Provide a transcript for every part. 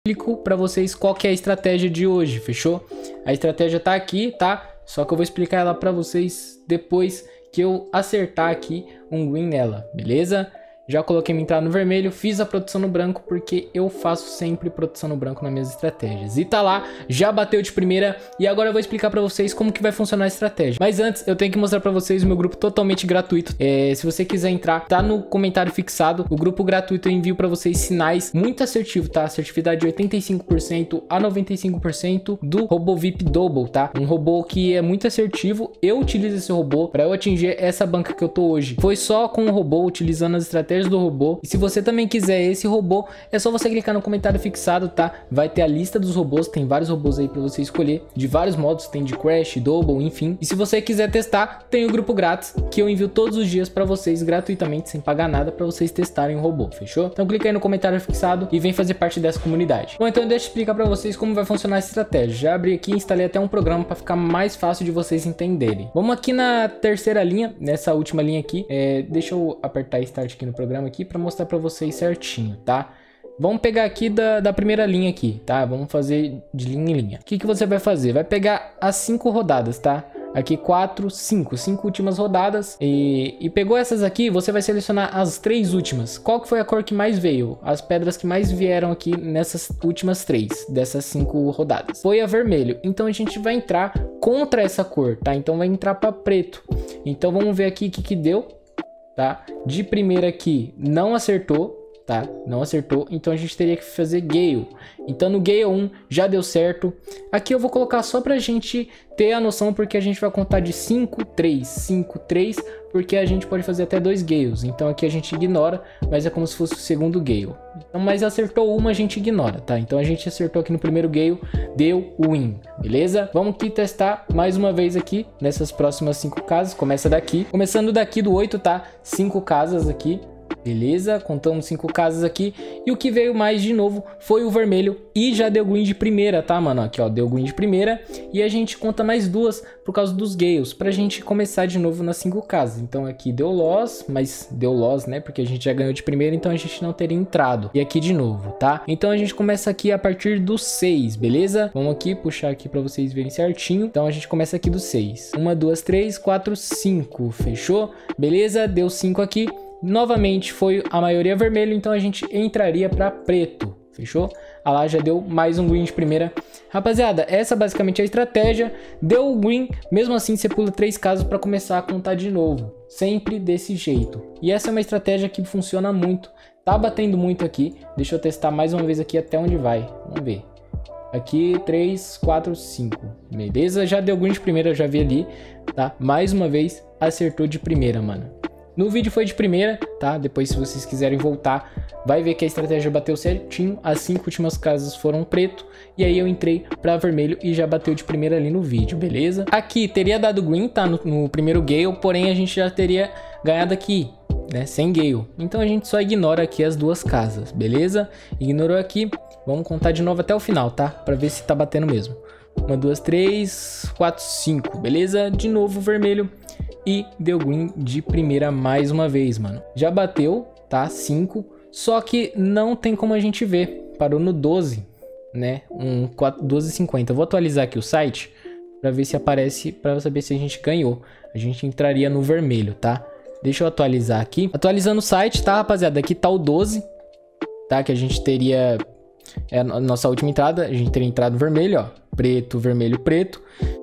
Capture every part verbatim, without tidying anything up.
explico pra vocês qual que é a estratégia de hoje, fechou? A estratégia tá aqui, tá? Só que eu vou explicar ela pra vocês depois que eu acertar aqui um green nela, beleza? Já coloquei minha entrada no vermelho, fiz a produção no branco, porque eu faço sempre produção no branco nas minhas estratégias. E tá lá, já bateu de primeira, e agora eu vou explicar pra vocês como que vai funcionar a estratégia. Mas antes, eu tenho que mostrar pra vocês o meu grupo totalmente gratuito. É, se você quiser entrar, tá no comentário fixado. O grupo gratuito eu envio pra vocês sinais muito assertivo, tá? Assertividade de oitenta e cinco por cento a noventa e cinco por cento do robô V I P Double, tá? Um robô que é muito assertivo. Eu utilizo esse robô pra eu atingir essa banca que eu tô hoje. Foi só com o robô, utilizando as estratégias do robô. E se você também quiser esse robô, é só você clicar no comentário fixado, tá? Vai ter a lista dos robôs, tem vários robôs aí pra você escolher, de vários modos, tem de Crash, Double, enfim. E se você quiser testar, tem o grupo grátis, que eu envio todos os dias pra vocês, gratuitamente, sem pagar nada, pra vocês testarem o robô, fechou? Então clica aí no comentário fixado e vem fazer parte dessa comunidade. Bom, então deixa eu explicar pra vocês como vai funcionar essa estratégia. Já abri aqui e instalei até um programa pra ficar mais fácil de vocês entenderem. Vamos aqui na terceira linha, nessa última linha aqui, é, deixa eu apertar Start aqui no programa aqui, para mostrar para vocês certinho, tá? Vamos pegar aqui da, da primeira linha aqui, tá? Vamos fazer de linha em linha. O que que você vai fazer? Vai pegar as cinco rodadas, tá? Aqui quatro, cinco, cinco últimas rodadas e, e pegou essas aqui, você vai selecionar as três últimas. Qual que foi a cor que mais veio? As pedras que mais vieram aqui nessas últimas três, dessas cinco rodadas. Foi a vermelho, então a gente vai entrar contra essa cor, tá? Então vai entrar para preto. Então vamos ver aqui o que que deu. Tá? De primeira aqui não acertou, tá? Não acertou, então a gente teria que fazer Gale. Então no Gale um já deu certo. Aqui eu vou colocar só pra gente ter a noção, porque a gente vai contar de cinco, três, cinco, três, porque a gente pode fazer até dois Gales. Então aqui a gente ignora, mas é como se fosse o segundo Gale. Então, mas acertou uma, a gente ignora, tá? Então a gente acertou aqui no primeiro Gale, deu win, beleza? Vamos aqui testar mais uma vez aqui, nessas próximas cinco casas. Começa daqui, começando daqui do oito, tá? Cinco casas aqui. Beleza, contamos cinco casas aqui. E o que veio mais de novo foi o vermelho. E já deu green de primeira, tá, mano? Aqui, ó, deu green de primeira. E a gente conta mais duas por causa dos Gales, pra gente começar de novo nas cinco casas. Então aqui deu loss, mas deu loss, né? Porque a gente já ganhou de primeira, então a gente não teria entrado. E aqui de novo, tá? Então a gente começa aqui a partir do seis, beleza? Vamos aqui puxar aqui pra vocês verem certinho. Então a gente começa aqui do seis. Uma, duas, três, quatro, cinco. Fechou? Beleza? Deu cinco aqui. Novamente foi a maioria vermelho, então a gente entraria para preto, fechou? Ah lá, já deu mais um green de primeira. Rapaziada, essa basicamente é a estratégia. Deu o green, mesmo assim você pula três casas para começar a contar de novo. Sempre desse jeito. E essa é uma estratégia que funciona muito. Tá batendo muito aqui. Deixa eu testar mais uma vez aqui até onde vai. Vamos ver. Aqui, três, quatro, cinco. Beleza? Já deu green de primeira, eu já vi ali, tá? Mais uma vez, acertou de primeira, mano. No vídeo foi de primeira, tá? Depois, se vocês quiserem voltar, vai ver que a estratégia bateu certinho. As cinco últimas casas foram preto. E aí eu entrei pra vermelho e já bateu de primeira ali no vídeo, beleza? Aqui teria dado green, tá? No, no primeiro Gale, porém a gente já teria ganhado aqui, né? Sem Gale. Então a gente só ignora aqui as duas casas, beleza? Ignorou aqui. Vamos contar de novo até o final, tá? Pra ver se tá batendo mesmo. Uma, duas, três, quatro, cinco, beleza? De novo vermelho. E deu green de primeira mais uma vez, mano. Já bateu, tá? cinco. Só que não tem como a gente ver. Parou no doze, né? Um doze e cinquenta. Eu vou atualizar aqui o site pra ver se aparece, pra saber se a gente ganhou. A gente entraria no vermelho, tá? Deixa eu atualizar aqui. Atualizando o site, tá, rapaziada? Aqui tá o doze, tá? Que a gente teria... É a nossa última entrada. A gente teria entrado vermelho, ó. Preto, vermelho, preto.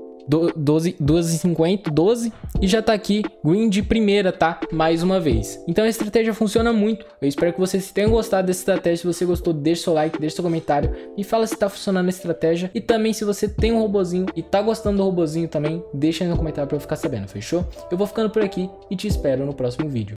doze, doze e cinquenta, doze, e já tá aqui green de primeira, tá? Mais uma vez. Então a estratégia funciona muito. Eu espero que vocês tenham gostado dessa estratégia. Se você gostou, deixa seu like, deixa seu comentário e fala se tá funcionando a estratégia. E também se você tem um robozinho e tá gostando do robozinho também, deixa aí no comentário pra eu ficar sabendo, fechou? Eu vou ficando por aqui e te espero no próximo vídeo.